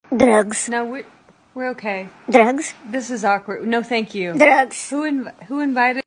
Drugs. No, we're okay. Drugs. This is awkward. No, thank you. Drugs. Who invited